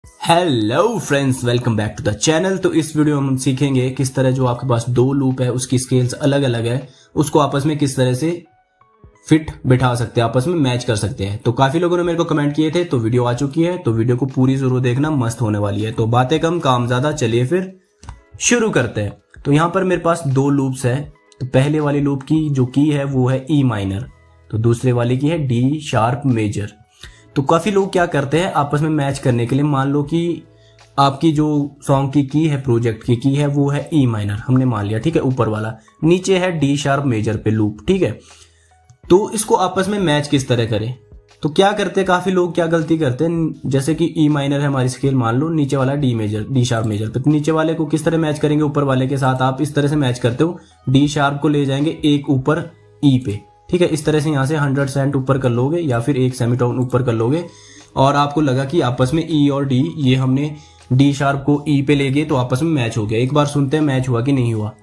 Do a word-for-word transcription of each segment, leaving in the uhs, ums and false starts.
Hello friends, welcome back to the channel. तो इस video में हम सीखेंगे किस तरह जो आपके पास दो लूप है उसकी स्केल्स अलग अलग है, उसको आपस में किस तरह से फिट बिठा सकते हैं, आपस में मैच कर सकते हैं। तो काफी लोगों ने मेरे को कमेंट किए थे, तो वीडियो आ चुकी है, तो वीडियो को पूरी जरूर देखना, मस्त होने वाली है। तो बातें कम काम ज्यादा, चलिए फिर शुरू करते हैं। तो यहाँ पर मेरे पास दो लूप्स है। तो पहले वाली लूप की जो की है वो है ई माइनर, तो दूसरे वाले की है डी शार्प मेजर। तो काफी लोग क्या करते हैं आपस में मैच करने के लिए, मान लो कि आपकी जो सॉन्ग की की है, प्रोजेक्ट की की है वो है ई माइनर, हमने मान लिया, ठीक है, ऊपर वाला, नीचे है डी शार्प मेजर पे लूप, ठीक है। तो इसको आपस में मैच किस तरह करें, तो क्या करते हैं काफी लोग, क्या गलती करते हैं, जैसे कि ई माइनर है हमारी स्केल, मान लो नीचे वाला D major, D sharp major पे, तो नीचे वाले को किस तरह मैच करेंगे, ऊपर वाले के साथ आप इस तरह से मैच करते हो, डी शार्प को ले जाएंगे एक ऊपर ई पे, ठीक है, इस तरह से यहाँ से हंड्रेड सेंट ऊपर कर लोगे या फिर एक सेमीटोन ऊपर कर लोगे, और आपको लगा कि आपस में ई और डी, ये हमने डी शार्प को ई पे ले गए तो आपस में मैच हो गया। एक बार सुनते हैं मैच हुआ कि नहीं हुआ।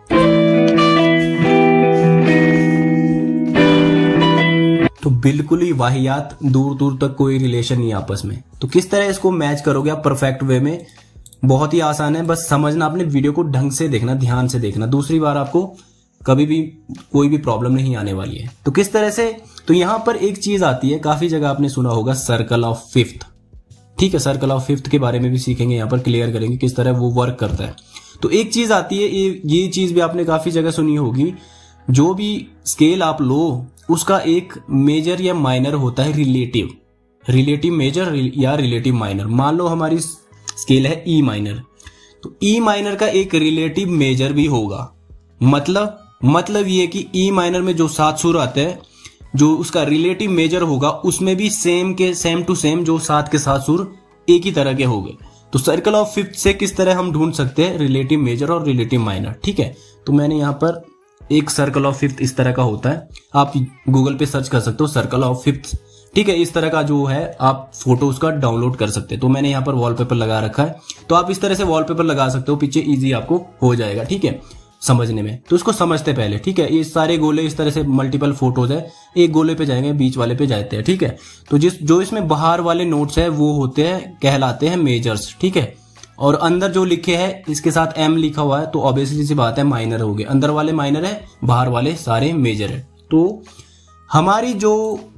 तो बिल्कुल ही वाहियात, दूर दूर तक कोई रिलेशन नहीं आपस में। तो किस तरह इसको मैच करोगे आप परफेक्ट वे में, बहुत ही आसान है, बस समझना, अपने वीडियो को ढंग से देखना, ध्यान से देखना, दूसरी बार आपको कभी भी कोई भी प्रॉब्लम नहीं आने वाली है। तो किस तरह से, तो यहां पर एक चीज आती है, काफी जगह आपने सुना होगा, सर्कल ऑफ फिफ्थ, ठीक है, सर्कल ऑफ फिफ्थ के बारे में भी सीखेंगे, यहां पर क्लियर करेंगे किस तरह वो वर्क करता है। तो एक चीज आती है, ये ये चीज भी आपने काफी जगह सुनी होगी, जो भी स्केल आप लो उसका एक मेजर या माइनर होता है रिलेटिव, रिलेटिव मेजर या रिलेटिव माइनर। मान लो हमारी स्केल है ई माइनर, तो ई माइनर का एक रिलेटिव मेजर भी होगा। मतलब मतलब ये कि ई माइनर में जो सात सुर आते हैं, जो उसका रिलेटिव मेजर होगा उसमें भी सेम के सेम टू सेम जो सात के सात सुर एक ही तरह के हो गए। तो सर्कल ऑफ फिफ्थ से किस तरह हम ढूंढ सकते हैं रिलेटिव मेजर और रिलेटिव माइनर, ठीक है। तो मैंने यहाँ पर एक सर्कल ऑफ फिफ्थ इस तरह का होता है, आप गूगल पे सर्च कर सकते हो सर्कल ऑफ फिफ्थ, ठीक है, इस तरह का जो है आप फोटो उसका डाउनलोड कर सकते हैं। तो मैंने यहाँ पर वॉलपेपर लगा रखा है, तो आप इस तरह से वॉलपेपर लगा सकते हो, पीछे इजी आपको हो जाएगा, ठीक है, समझने में। तो इसको समझते पहले, ठीक है, ये सारे गोले इस तरह से मल्टीपल फोटोज है, एक गोले पे जाएंगे, बीच वाले पे जाते हैं, ठीक है। तो जिस जो इसमें बाहर वाले नोट्स है वो होते हैं, कहलाते हैं मेजर्स, ठीक है, और अंदर जो लिखे हैं इसके साथ एम लिखा हुआ है, तो ऑब्वियसली सी बात है माइनर हो गए, अंदर वाले माइनर है, बाहर वाले सारे मेजर है। तो हमारी जो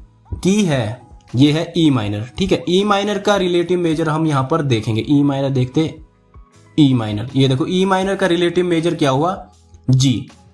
की है ये है ई माइनर, ठीक है। ई माइनर का रिलेटिव मेजर हम यहाँ पर देखेंगे, ई माइनर देखते, ई माइनर, ये देखो ई माइनर का रिलेटिव मेजर क्या हुआ, जी,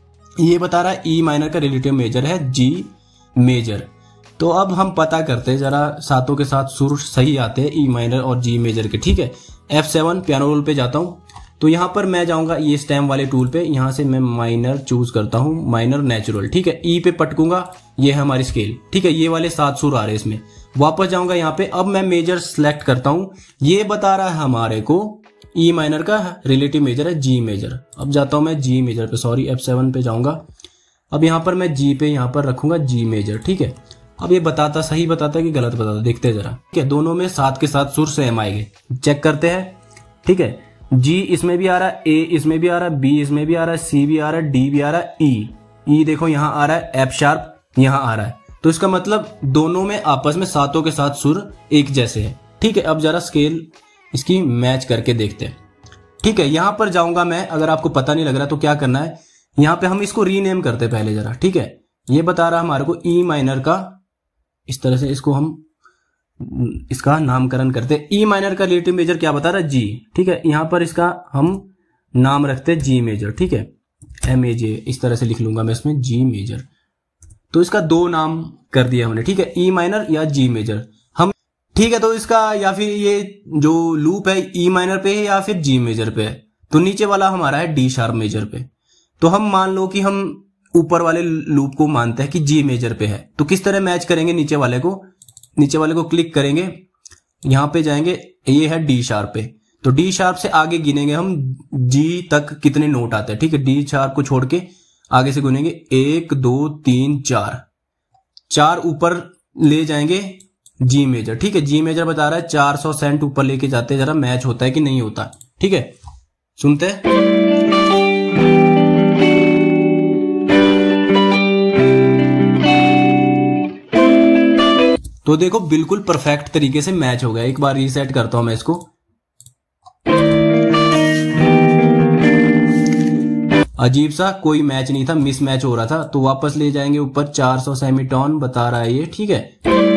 ये बता रहा है ई माइनर का रिलेटिव मेजर है जी मेजर। तो अब हम पता करते हैं जरा, सातों के साथ सुर सही आते हैं ई माइनर और जी मेजर के, ठीक है। एफ सेवन पियानो रोल पे जाता हूं, तो यहां पर मैं जाऊंगा ये स्टेम वाले टूल पे, यहां से मैं माइनर चूज करता हूं, माइनर नेचुरल, ठीक है, ई पे पटकूंगा, ये है हमारी स्केल, ठीक है, ये वाले सात सुर आ रहे हैं इसमें। वापस जाऊंगा यहाँ पे, अब मैं मेजर सेलेक्ट करता हूं, ये बता रहा है हमारे को ई माइनर का रिलेटिव मेजर है जी मेजर। अब जाता हूं मैं जी मेजर पे, सॉरी एफ सेवन पे जाऊंगा, अब यहां पर मैं जी पे यहां पर रखूंगा जी मेजर, ठीक है। अब ये बताता, सही बताता है कि गलत बताता, देखते जरा, ठीक है, दोनों में सात के सात सुर सेम आएंगे, चेक करते हैं, ठीक है। जी इसमें भी आ रहा है, ए इसमें भी आ रहा है, बी इसमें भी आ रहा है, सी भी आ रहा है, डी भी आ रहा है, ई ई देखो यहां आ रहा है, एफ शार्प यहां आ रहा है, तो इसका मतलब दोनों में आपस में सातों के सात सुर एक जैसे है, ठीक है। अब जरा स्केल इसकी मैच करके देखते हैं, ठीक है। यहां पर जाऊंगा मैं, अगर आपको पता नहीं लग रहा तो क्या करना है, यहां पे हम इसको रीनेम करते पहले जरा, ठीक है। ये बता रहा हमारे को ई माइनर का, इस तरह से इसको हम इसका नामकरण करते, ई माइनर का रिलेटिव मेजर क्या बता रहा है, जी, ठीक है। यहां पर इसका हम नाम रखते जी मेजर, ठीक है, एम ए जे, इस तरह से लिख लूंगा मैं इसमें जी मेजर। तो इसका दो नाम कर दिया हमने, ठीक है, ई माइनर या जी मेजर हम, ठीक है। तो इसका या फिर ये जो लूप है ई माइनर पे है या फिर जी मेजर पे है, तो नीचे वाला हमारा है डी शार्प मेजर पे। तो हम मान लो कि हम ऊपर वाले लूप को मानते हैं कि जी मेजर पे है, तो किस तरह मैच करेंगे, नीचे वाले को, नीचे वाले को क्लिक करेंगे, यहां पे जाएंगे, ये है डी शार्प पे, तो डी शार्प से आगे गिनेंगे हम जी तक कितने नोट आते हैं, ठीक है, डी शार्प को छोड़ के आगे से गिनेंगे, एक दो तीन चार, चार ऊपर ले जाएंगे जी मेजर, ठीक है। जी मेजर बता रहा है चार सौ सेंट ऊपर लेके जाते हैं, जरा मैच होता है कि नहीं होता, ठीक है, सुनते हैं। तो देखो बिल्कुल परफेक्ट तरीके से मैच हो गया। एक बार रीसेट करता हूं मैं इसको, अजीब सा कोई मैच नहीं था, मिस मैच हो रहा था। तो वापस ले जाएंगे ऊपर, चार सौ सेमीटोन बता रहा है ये, ठीक है।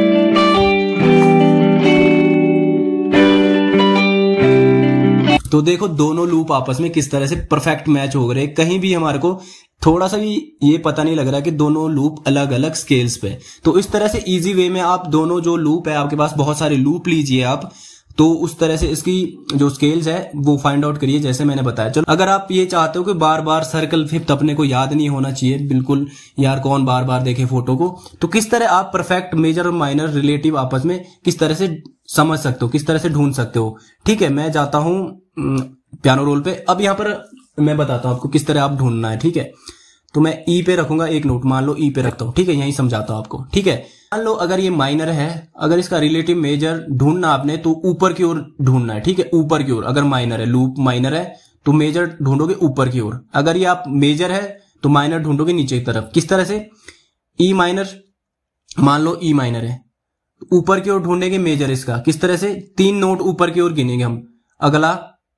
तो देखो दोनों लूप आपस में किस तरह से परफेक्ट मैच हो रहे हैं, कहीं भी हमारे को थोड़ा सा भी ये पता नहीं लग रहा कि दोनों लूप अलग अलग स्केल्स पे। तो इस तरह से इजी वे में आप दोनों जो लूप है, आपके पास बहुत सारे लूप लीजिए आप, तो उस तरह से इसकी जो स्केल्स है वो फाइंड आउट करिए जैसे मैंने बताया। चलो अगर आप ये चाहते हो कि बार बार सर्कल फिफ्थ अपने को याद नहीं होना चाहिए, बिल्कुल यार कौन बार बार देखे फोटो को, तो किस तरह आप परफेक्ट मेजर और माइनर रिलेटिव आपस में किस तरह से समझ सकते हो, किस तरह से ढूंढ सकते हो। ठीक है, मैं जाता हूं पियानो रोल पे। अब यहां पर मैं बताता हूं आपको किस तरह आप ढूंढना है, ठीक है। तो मैं ई पे रखूंगा एक नोट, मान लो ई पे रखता हूं, ठीक है, यही समझाता हूं आपको, ठीक है। मान लो अगर ये माइनर है, अगर इसका रिलेटिव मेजर ढूंढना आपने तो ऊपर की ओर ढूंढना है, ठीक है, ऊपर की ओर। अगर माइनर है, लूप माइनर है तो मेजर ढूंढोगे ऊपर की ओर। अगर ये आप मेजर है तो माइनर ढूंढोगे नीचे की तरफ। किस तरह से, ई माइनर, मान लो ई माइनर है, ऊपर की ओर ढूंढेंगे मेजर इसका। किस तरह से, तीन नोट ऊपर की ओर गिनेंगे हम, अगला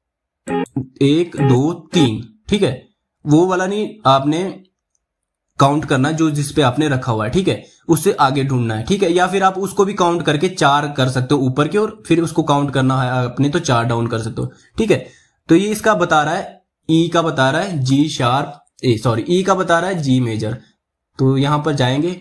एक दो तीन, ठीक है। वो वाला नहीं आपने काउंट करना जो जिस पे आपने रखा हुआ है, ठीक है, उससे आगे ढूंढना है, ठीक है। या फिर आप उसको भी काउंट करके चार कर सकते हो ऊपर की ओर, फिर उसको काउंट करना है आपने तो चार डाउन कर सकते हो, ठीक है। तो ये इसका बता रहा है, ई का बता रहा है जी शार्प, ए सॉरी ई का बता रहा है जी मेजर। तो यहां पर जाएंगे,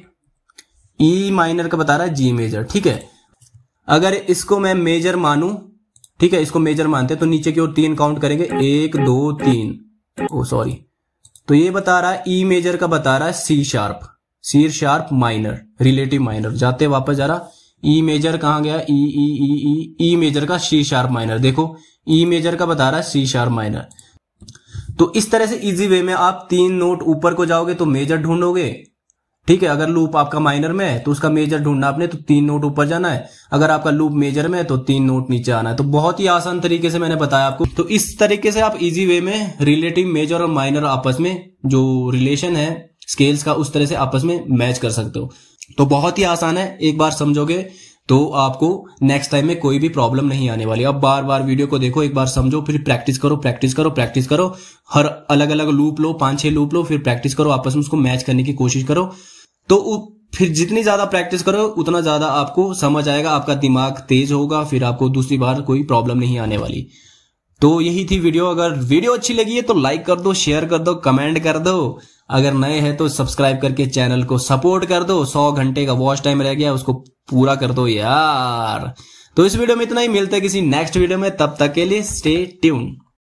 ई माइनर का बता रहा है जी मेजर, ठीक है। अगर इसको मैं मेजर मानूं, ठीक है, इसको मेजर मानते हैं तो नीचे की ओर तीन काउंट करेंगे, एक दो तीन, ओ सॉरी। तो ये बता रहा है ई मेजर का बता रहा है C sharp, C sharp minor, relative minor. जाते वापस जा रहा, ई मेजर कहां गया, ई ई ई ई ई मेजर का सी शार्प माइनर, देखो ई मेजर का बता रहा है सी शार्प माइनर। तो इस तरह से इजी वे में आप तीन नोट ऊपर को जाओगे तो मेजर ढूंढोगे, ठीक है। अगर लूप आपका माइनर में है तो उसका मेजर ढूंढना आपने, तो तीन नोट ऊपर जाना है। अगर आपका लूप मेजर में है तो तीन नोट नीचे आना है। तो बहुत ही आसान तरीके से मैंने बताया आपको। तो इस तरीके से आप इजी वे में रिलेटिव मेजर और माइनर आपस में जो रिलेशन है स्केल्स का, उस तरह से आपस में मैच कर सकते हो। तो बहुत ही आसान है, एक बार समझोगे तो आपको नेक्स्ट टाइम में कोई भी प्रॉब्लम नहीं आने वाली। अब बार बार वीडियो को देखो, एक बार समझो, फिर प्रैक्टिस करो प्रैक्टिस करो प्रैक्टिस करो। हर अलग अलग लूप लो, पांच छह लूप लो, फिर प्रैक्टिस करो, आपस में उसको मैच करने की कोशिश करो। तो फिर जितनी ज्यादा प्रैक्टिस करो उतना ज्यादा आपको समझ आएगा, आपका दिमाग तेज होगा, फिर आपको दूसरी बार कोई प्रॉब्लम नहीं आने वाली। तो यही थी वीडियो। अगर वीडियो अच्छी लगी है तो लाइक कर दो, शेयर कर दो, कमेंट कर दो। अगर नए हैं तो सब्सक्राइब करके चैनल को सपोर्ट कर दो। सौ घंटे का वॉच टाइम रह गया, उसको पूरा कर दो यार। तो इस वीडियो में इतना ही, मिलते हैं किसी नेक्स्ट वीडियो में, तब तक के लिए स्टे ट्यून।